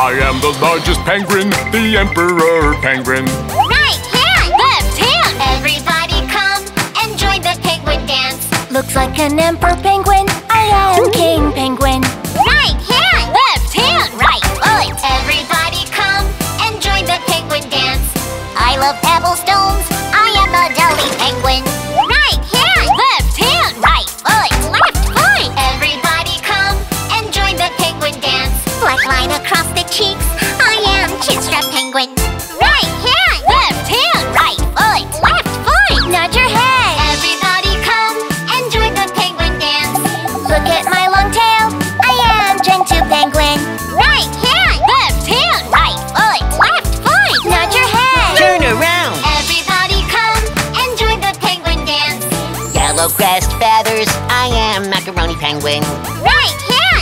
I am the largest penguin, the Emperor Penguin. Right hand, left hand. Everybody come and join the penguin dance. Looks like an emperor penguin. I am King Penguin. Right hand, left hand, right foot. Everybody come and join the penguin dance. I love pebblestones. I am Adelie Penguin. Right hand, left hand, right foot, left foot. Everybody come and join the penguin dance. Black line across the cheeks. I am Chinstrap Penguin. Right hand, left hand, right foot, left foot. Nod your head. Everybody come and join the penguin dance. Look at my long tail. I am JunyTony. Right hand, left hand, right foot, left foot. Nod your head. Turn around. Everybody come and join the penguin dance. Yellow crest feathers. I am Macaroni Penguin. Right hand,